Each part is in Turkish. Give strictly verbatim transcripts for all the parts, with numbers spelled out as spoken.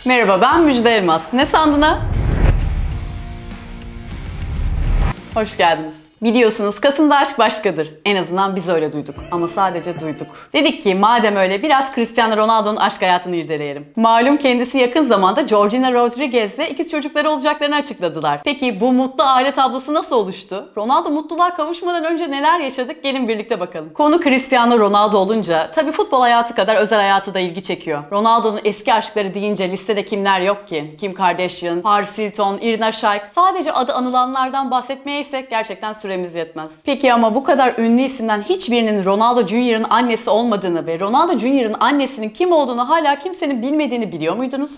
Merhaba, ben Müjde Elmas. Ne sandın ha? Hoş geldiniz. Biliyorsunuz Kasım'da aşk başkadır. En azından biz öyle duyduk. Ama sadece duyduk. Dedik ki madem öyle biraz Cristiano Ronaldo'nun aşk hayatını irdeleyelim. Malum kendisi yakın zamanda Georgina Rodriguez'le ikiz çocukları olacaklarını açıkladılar. Peki bu mutlu aile tablosu nasıl oluştu? Ronaldo mutluluğa kavuşmadan önce neler yaşadık? Gelin birlikte bakalım. Konu Cristiano Ronaldo olunca tabii futbol hayatı kadar özel hayatı da ilgi çekiyor. Ronaldo'nun eski aşkları deyince listede kimler yok ki? Kim Kardashian, Paris Hilton, Irina Shayk. Sadece adı anılanlardan bahsetmeye ise gerçekten süremiz yetmez. Peki ama bu kadar ünlü isimden hiçbirinin Ronaldo Junior'ın annesi olmadığını ve Ronaldo Junior'ın annesinin kim olduğunu hala kimsenin bilmediğini biliyor muydunuz?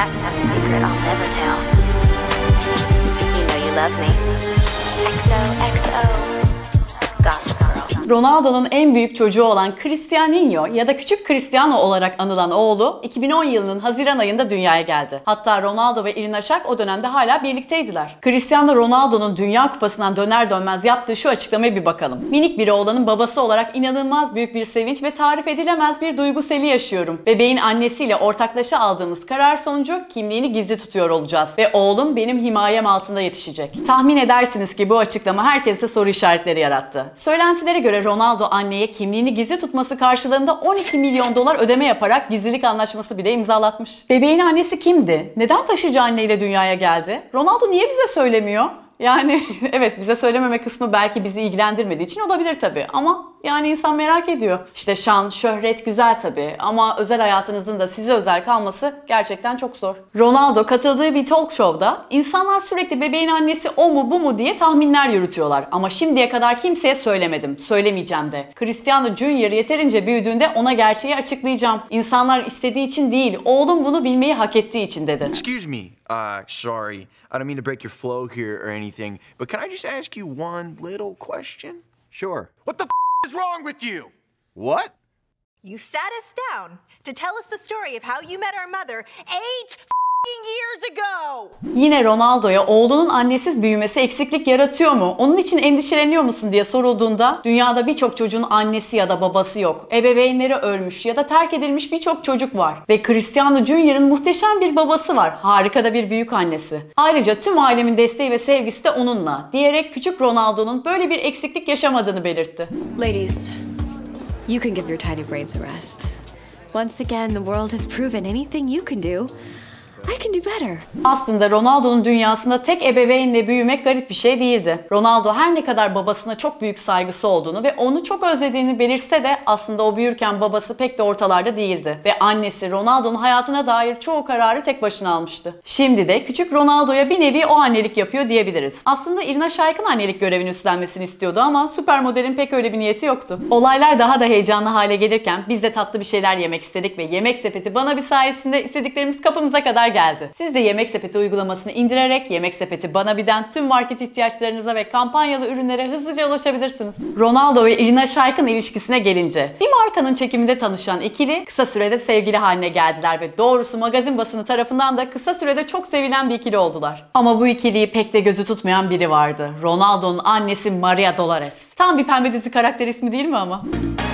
Ronaldo'nun en büyük çocuğu olan Cristianinho ya da Küçük Cristiano olarak anılan oğlu iki bin on yılının Haziran ayında dünyaya geldi. Hatta Ronaldo ve Irina Shayk o dönemde hala birlikteydiler. Cristiano Ronaldo'nun Dünya Kupası'ndan döner dönmez yaptığı şu açıklamaya bir bakalım. Minik bir oğlanın babası olarak inanılmaz büyük bir sevinç ve tarif edilemez bir duygu seli yaşıyorum. Bebeğin annesiyle ortaklaşa aldığımız karar sonucu kimliğini gizli tutuyor olacağız ve oğlum benim himayem altında yetişecek. Tahmin edersiniz ki bu açıklama herkeste soru işaretleri yarattı. Söylentilere göre Ronaldo anneye kimliğini gizli tutması karşılığında on iki milyon dolar ödeme yaparak gizlilik anlaşması bile imzalatmış. Bebeğin annesi kimdi? Neden taşıyıcı anneyle dünyaya geldi? Ronaldo niye bize söylemiyor? Yani evet, bize söylememe kısmı belki bizi ilgilendirmediği için olabilir tabii ama yani insan merak ediyor. İşte şan, şöhret güzel tabii ama özel hayatınızın da size özel kalması gerçekten çok zor. Ronaldo katıldığı bir talk show'da insanlar sürekli bebeğin annesi o mu bu mu diye tahminler yürütüyorlar ama şimdiye kadar kimseye söylemedim, söylemeyeceğim de. Cristiano Junior yeterince büyüdüğünde ona gerçeği açıklayacağım. İnsanlar istediği için değil, oğlum bunu bilmeyi hak ettiği için dedi. Excuse me, uh, sorry, I don't mean to break your flow here or anything, but can I just ask you one little question? Sure. What the f is wrong with you? What? You sat us down to tell us the story of how you met our mother eight years ago. Yine Ronaldo'ya oğlunun annesiz büyümesi eksiklik yaratıyor mu? Onun için endişeleniyor musun diye sorulduğunda dünyada birçok çocuğun annesi ya da babası yok. Ebeveynleri ölmüş ya da terk edilmiş birçok çocuk var. Ve Cristiano Junior'ın muhteşem bir babası var. Harika da bir büyük annesi. Ayrıca tüm ailemin desteği ve sevgisi de onunla diyerek küçük Ronaldo'nun böyle bir eksiklik yaşamadığını belirtti. Ladies, you can give your tiny brains a rest. Once again, the world has proven anything you can do, I can do better. Aslında Ronaldo'nun dünyasında tek ebeveynle büyümek garip bir şey değildi. Ronaldo her ne kadar babasına çok büyük saygısı olduğunu ve onu çok özlediğini belirtse de aslında o büyürken babası pek de ortalarda değildi. Ve annesi Ronaldo'nun hayatına dair çoğu kararı tek başına almıştı. Şimdi de küçük Ronaldo'ya bir nevi o annelik yapıyor diyebiliriz. Aslında Irina Shayk'ın annelik görevini üstlenmesini istiyordu ama süper modelin pek öyle bir niyeti yoktu. Olaylar daha da heyecanlı hale gelirken biz de tatlı bir şeyler yemek istedik ve Yemek Sepeti bana bir sayesinde istediklerimiz kapımıza kadar geldi. Siz de Yemek Sepeti uygulamasını indirerek Yemek Sepeti Bana Bir'den tüm market ihtiyaçlarınıza ve kampanyalı ürünlere hızlıca ulaşabilirsiniz. Ronaldo ve Irina Shayk'ın ilişkisine gelince bir markanın çekiminde tanışan ikili kısa sürede sevgili haline geldiler ve doğrusu magazin basını tarafından da kısa sürede çok sevilen bir ikili oldular. Ama bu ikiliyi pek de gözü tutmayan biri vardı. Ronaldo'nun annesi Maria Dolores. Tam bir pembe dizi karakteri ismi değil mi ama?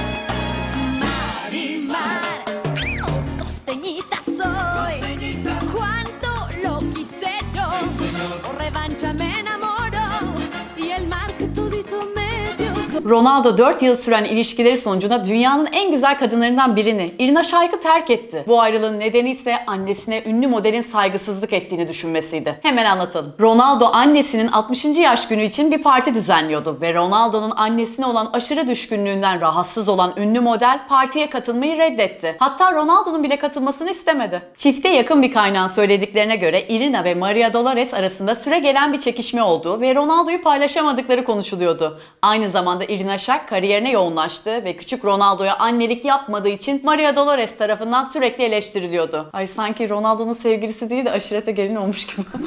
Ronaldo dört yıl süren ilişkileri sonucunda dünyanın en güzel kadınlarından birini, Irina Shayk'ı terk etti. Bu ayrılığın nedeni ise annesine ünlü modelin saygısızlık ettiğini düşünmesiydi. Hemen anlatalım. Ronaldo annesinin altmışıncı yaş günü için bir parti düzenliyordu ve Ronaldo'nun annesine olan aşırı düşkünlüğünden rahatsız olan ünlü model partiye katılmayı reddetti. Hatta Ronaldo'nun bile katılmasını istemedi. Çifte yakın bir kaynağın söylediklerine göre Irina ve Maria Dolores arasında süregelen bir çekişme olduğu ve Ronaldo'yu paylaşamadıkları konuşuluyordu. Aynı zamanda Irina Shayk kariyerine yoğunlaştı ve küçük Ronaldo'ya annelik yapmadığı için Maria Dolores tarafından sürekli eleştiriliyordu. Ay sanki Ronaldo'nun sevgilisi değil de aşirete gelin olmuş gibi.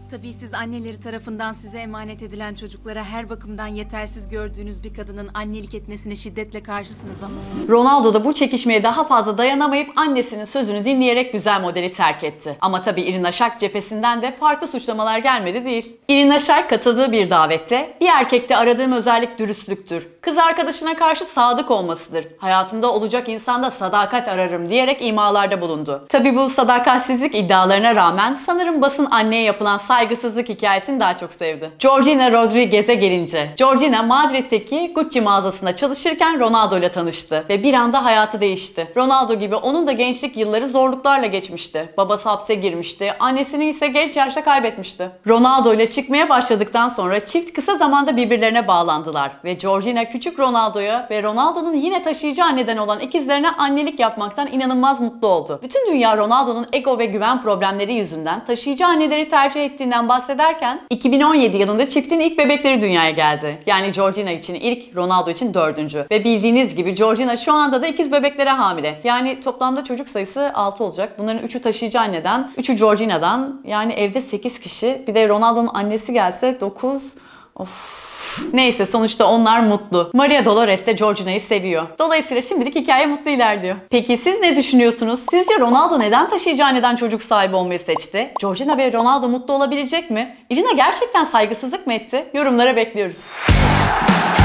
Tabii siz anneleri tarafından size emanet edilen çocuklara her bakımdan yetersiz gördüğünüz bir kadının annelik etmesine şiddetle karşısınız ama. Ronaldo da bu çekişmeye daha fazla dayanamayıp annesinin sözünü dinleyerek güzel modeli terk etti. Ama tabii Irina Shayk cephesinden de farklı suçlamalar gelmedi değil. Irina Shayk katıldığı bir davette "Bir erkekte aradığım özellik dürüstlüktür. Kız arkadaşına karşı sadık olmasıdır. Hayatımda olacak insanda sadakat ararım" diyerek imalarda bulundu. Tabii bu sadakatsizlik iddialarına rağmen sanırım basın anneye yapılan saygısızlık hikayesini daha çok sevdi. Georgina Rodriguez'e gelince, Georgina Madrid'deki Gucci mağazasında çalışırken Ronaldo ile tanıştı ve bir anda hayatı değişti. Ronaldo gibi onun da gençlik yılları zorluklarla geçmişti. Babası hapse girmişti, annesini ise genç yaşta kaybetmişti. Ronaldo ile çıkmaya başladıktan sonra çift kısa zamanda birbirlerine bağlandılar ve Georgina küçük Ronaldo'ya ve Ronaldo'nun yine taşıyıcı anneden olan ikizlerine annelik yapmaktan inanılmaz mutlu oldu. Bütün dünya Ronaldo'nun ego ve güven problemleri yüzünden taşıyıcı anneleri tercih ettiğinden bahsederken iki bin on yedi yılında çiftin ilk bebekleri dünyaya geldi. Yani Georgina için ilk, Ronaldo için dördüncü. Ve bildiğiniz gibi Georgina şu anda da ikiz bebeklere hamile. Yani toplamda çocuk sayısı altı olacak. Bunların üçü taşıyıcı anneden, üçü Georgina'dan. Yani evde sekiz kişi. Bir de Ronaldo'nun annesi gelse dokuz. Of. Neyse sonuçta onlar mutlu. Maria Dolores de Georgina'yı seviyor. Dolayısıyla şimdilik hikaye mutlu ilerliyor. Peki siz ne düşünüyorsunuz? Sizce Ronaldo neden taşıyıcı anneden çocuk sahibi olmayı seçti? Georgina ve Ronaldo mutlu olabilecek mi? Irina gerçekten saygısızlık mı etti? Yorumlara bekliyoruz.